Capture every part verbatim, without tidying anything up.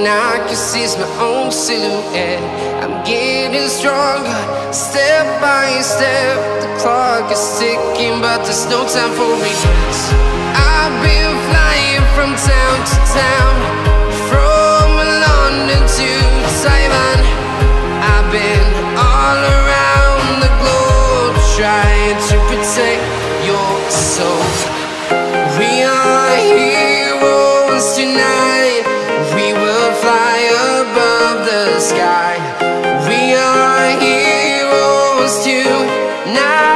I can see my own silhouette. I'm getting stronger, step by step. The clock is ticking, but there's no time for regrets. I've been flying from town to town, from London to Taiwan. I've been all around the globe, trying to protect your soul. We are heroes tonight. We will fly above the sky. We are heroes tonight.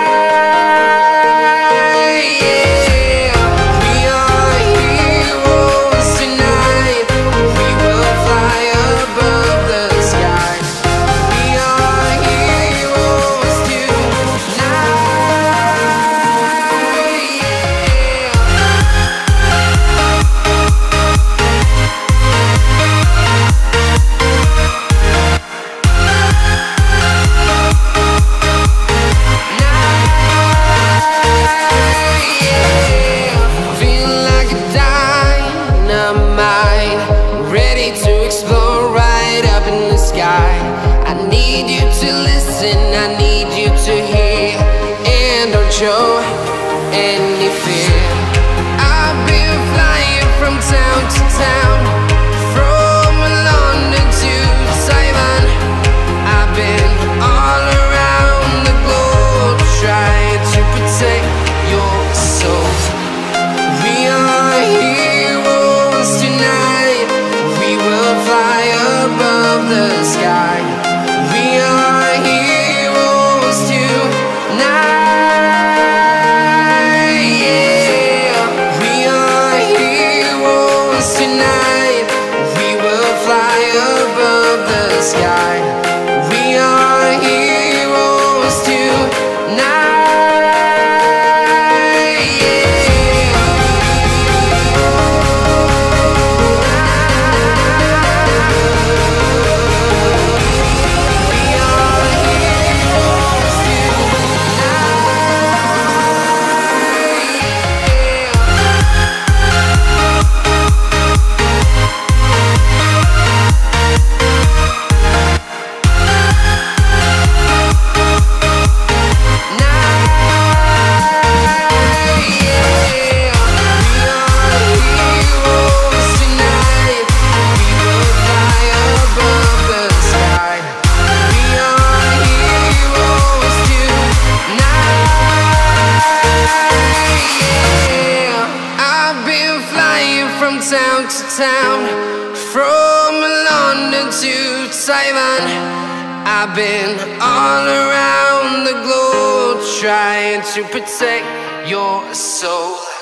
I need you to listen, I need you to hear, and don't show any fear. I've been flying from town to town, from London to Taiwan. I've been all around the globe, trying to protect your soul. We are heroes tonight. We will fly above the sky. We are heroes tonight, yeah. We are heroes tonight. We will fly above the sky. We are heroes tonight. From town to town, from London to Taiwan. I've been all around the globe, trying to protect your soul.